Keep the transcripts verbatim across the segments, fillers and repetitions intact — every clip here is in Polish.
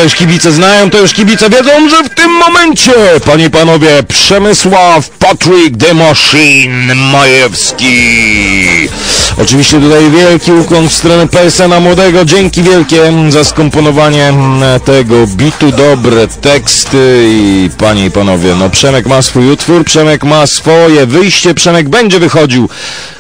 już kibice znają, to już kibice wiedzą, że w tym momencie, panie i panowie, Przemysław Patryk The Machine Majewski. Oczywiście tutaj wielki ukłon w stronę P S N-a młodego, dzięki wielkie za skomponowanie tego bitu, dobre teksty i panie i panowie, no Przemek ma swój utwór, Przemek ma swoje wyjście, Przemek będzie wychodził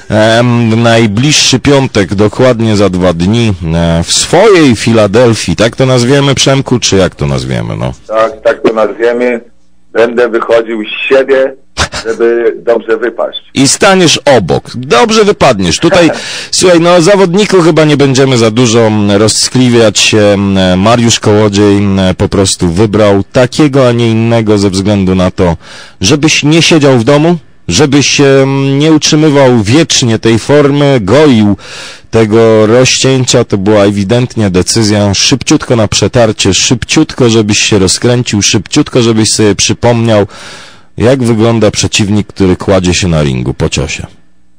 w najbliższy piątek, dokładnie za dwa dni, w swojej Filadelfii, tak to nazwiemy, Przemku, czy jak to nazwiemy, no? Tak, tak to nazwiemy, będę wychodził z siebie, żeby dobrze wypaść. I staniesz obok, dobrze wypadniesz, tutaj, słuchaj, no zawodniku chyba nie będziemy za dużo rozskliwiać się, Mariusz Kołodziej po prostu wybrał takiego, a nie innego ze względu na to, żebyś nie siedział w domu, żebyś nie utrzymywał wiecznie tej formy, goił tego rozcięcia, to była ewidentnie decyzja, szybciutko na przetarcie, szybciutko, żebyś się rozkręcił, szybciutko, żebyś sobie przypomniał, jak wygląda przeciwnik, który kładzie się na ringu po ciosie.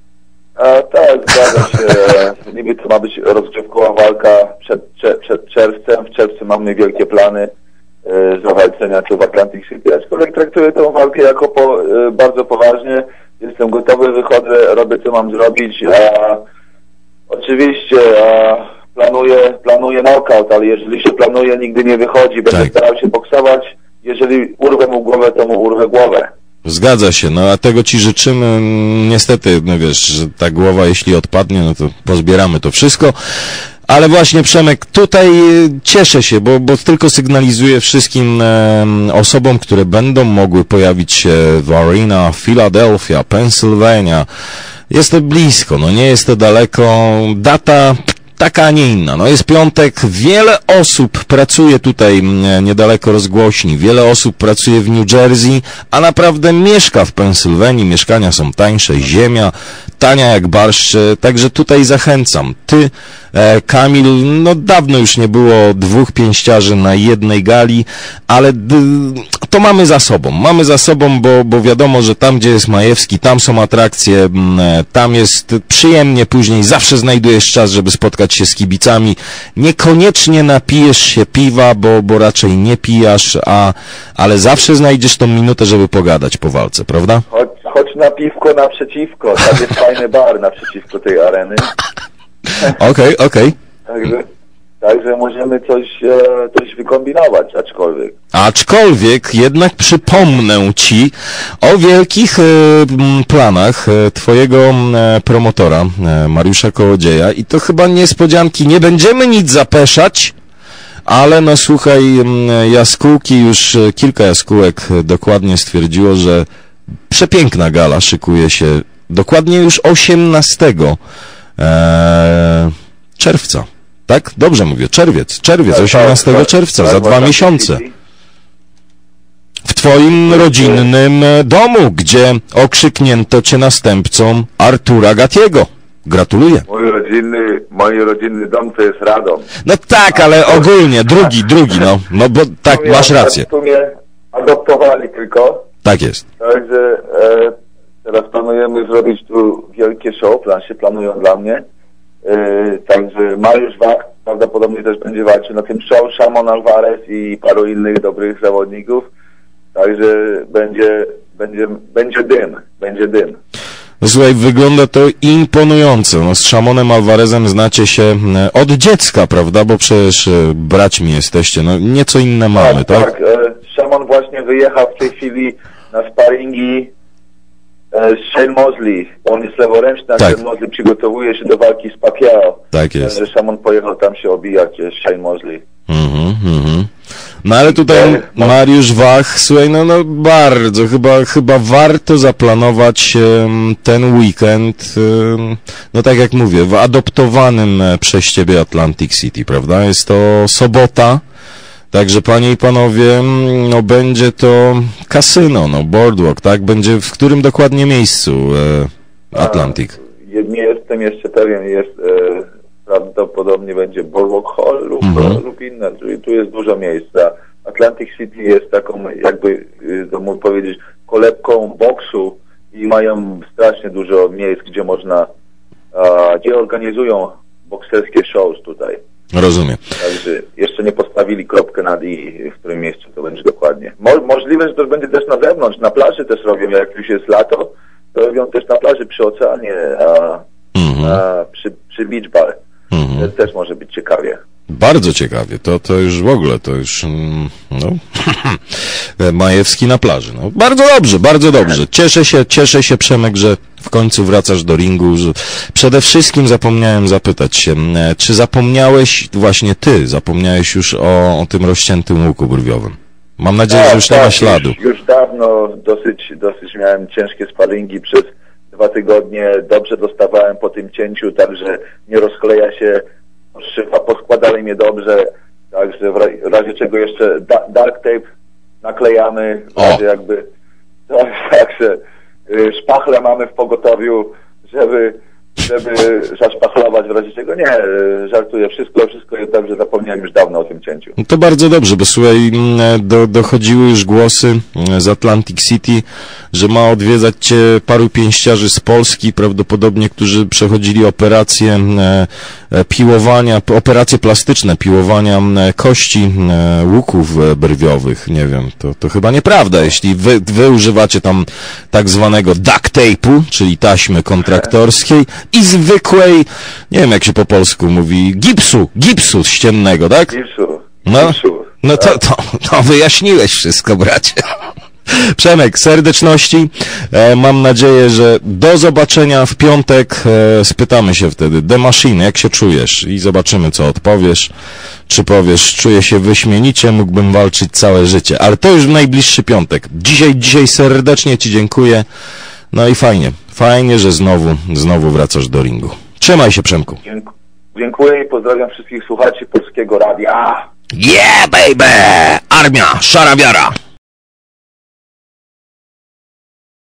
A, tak, zgadza się. Niby to ma być rozgrzewkowa walka przed, przed czerwcem. W czerwcu mamy wielkie plany zawalczenia tu w Atlantic City, aczkolwiek traktuję tę walkę jako po, bardzo poważnie. Jestem gotowy, wychodzę, robię co mam zrobić. A, oczywiście a, planuję, planuję knockout, ale jeżeli się planuje, nigdy nie wychodzi. Będę tak. starał się boksować. Jeżeli urwę mu głowę, to mu urwę głowę. Zgadza się, no a tego ci życzymy. Niestety, no wiesz, że ta głowa jeśli odpadnie, no to pozbieramy to wszystko. Ale właśnie, Przemek, tutaj cieszę się, bo, bo tylko sygnalizuję wszystkim e, osobom, które będą mogły pojawić się w Arena, Philadelphia, Pennsylvania. Jest to blisko, no nie jest to daleko. Data taka, a nie inna. No jest piątek, wiele osób pracuje tutaj niedaleko rozgłośni, wiele osób pracuje w New Jersey, a naprawdę mieszka w Pensylwanii, mieszkania są tańsze, ziemia tania jak barszcz, także tutaj zachęcam. Ty, e, Kamil, no dawno już nie było dwóch pięściarzy na jednej gali, ale d, to mamy za sobą, mamy za sobą, bo, bo wiadomo, że tam, gdzie jest Majewski, tam są atrakcje, m, tam jest przyjemnie później, zawsze znajdujesz czas, żeby spotkać się z kibicami, niekoniecznie napijesz się piwa, bo, bo raczej nie pijasz, a, ale zawsze znajdziesz tą minutę, żeby pogadać po walce, prawda? Chodź, chodź na piwko naprzeciwko, tam jest fajny bar naprzeciwko tej areny. Okej, okay, okej. Okay. Także, także możemy coś, e, coś wykombinować, aczkolwiek. Aczkolwiek jednak przypomnę ci o wielkich e, planach e, twojego e, promotora, e, Mariusza Kołodzieja, i to chyba niespodzianki, nie będziemy nic zapeszać, ale no słuchaj, jaskółki, już kilka jaskółek dokładnie stwierdziło, że przepiękna gala szykuje się dokładnie już osiemnastego e, czerwca. Tak? Dobrze mówię, czerwiec, czerwiec, osiemnastego czerwca, za dwa miesiące. W twoim rodzinnym domu, gdzie okrzyknięto cię następcą Artura Gatiego. Gratuluję. Mój rodzinny, mój rodzinny dom to jest Radom. No tak, ale ogólnie, drugi, drugi, no, no bo tak, masz rację. W sumie adoptowali tylko. Tak jest. Także e, teraz planujemy zrobić tu wielkie show, plan się planują dla mnie. E, także Mariusz Wach prawdopodobnie też będzie walczył na tym show, Szamon Alvarez i paru innych dobrych zawodników. Także będzie, będzie, będzie dym, będzie dym. No słuchaj, wygląda to imponująco. No, z Szamonem Alvarezem znacie się od dziecka, prawda? Bo przecież braćmi jesteście. No nieco inne mamy, tak? Tak, tak. Szamon właśnie wyjechał w tej chwili na sparingi z Shane Mosley. On jest leworęczny, a tak. Shane Mosley przygotowuje się do walki z Pacquiao. Tak jest. Szamon pojechał tam się obijać z Shane Mosley. Mhm, mhm. No ale tutaj Mariusz Wach, słuchaj, no, no bardzo, chyba, chyba warto zaplanować um, ten weekend, um, no tak jak mówię, w adoptowanym przez ciebie Atlantic City, prawda? Jest to sobota, także panie i panowie, no będzie to kasyno, no Boardwalk, tak? Będzie w którym dokładnie miejscu e, Atlantic? A, nie jestem jeszcze pewien, jest... E... prawdopodobnie będzie Boardwalk Hall lub, mm-hmm. lub inne. Tu jest dużo miejsca. Atlantic City jest taką, jakby to mógł powiedzieć, kolebką boksu i mają strasznie dużo miejsc, gdzie można, a, gdzie organizują bokserskie shows tutaj. Rozumiem. Także jeszcze nie postawili kropkę nad i, w którym miejscu to będzie dokładnie. Mo możliwe, że to będzie też na zewnątrz, na plaży też robią, jak już jest lato, to robią też na plaży przy oceanie, a, Mhm. a przy, przy beach bar. Mhm. To też może być ciekawie. Bardzo ciekawie, to, to już w ogóle, to już, mm, no, Majewski na plaży, no, bardzo dobrze, bardzo dobrze, cieszę się, cieszę się, Przemek, że w końcu wracasz do ringu, że przede wszystkim zapomniałem zapytać się, e, czy zapomniałeś, właśnie ty, zapomniałeś już o, o tym rozciętym łuku brwiowym? Mam nadzieję, że już nie ma śladu. Już, już dawno dosyć, dosyć miałem ciężkie sparingi przez dwa tygodnie, dobrze dostawałem po tym cięciu, także nie rozkleja się szyfa, poskładali mnie dobrze, także w ra w razie czego jeszcze da dark tape naklejamy, w razie jakby, tak, także y, szpachle mamy w pogotowiu, żeby, żeby zaszpachlować, w razie czego nie, y, żartuję, wszystko, wszystko jest dobrze, zapomniałem już dawno o tym cięciu. No to bardzo dobrze, bo słuchaj, do, dochodziły już głosy z Atlantic City, że ma odwiedzać cię paru pięściarzy z Polski, prawdopodobnie, którzy przechodzili operacje e, e, piłowania, operacje plastyczne, piłowania e, kości e, łuków e, brwiowych. Nie wiem, to, to chyba nieprawda, jeśli wy, wy używacie tam tak zwanego duct tape'u, czyli taśmy kontraktorskiej i zwykłej, nie wiem jak się po polsku mówi, gipsu, gipsu ściennego, tak? Gipsu, No, gipsu. no to, to, to wyjaśniłeś wszystko, bracie. Przemek, serdeczności. E, mam nadzieję, że do zobaczenia w piątek. E, spytamy się wtedy, The Machine, jak się czujesz? I zobaczymy, co odpowiesz. Czy powiesz, czuję się wyśmienicie, mógłbym walczyć całe życie. Ale to już w najbliższy piątek. Dzisiaj, dzisiaj serdecznie ci dziękuję. No i fajnie, fajnie, że znowu, znowu wracasz do ringu. Trzymaj się, Przemku. Dziękuję. Dziękuję i pozdrawiam wszystkich słuchaczy Polskiego Radia. Yeah, baby! Armia, szara wiara.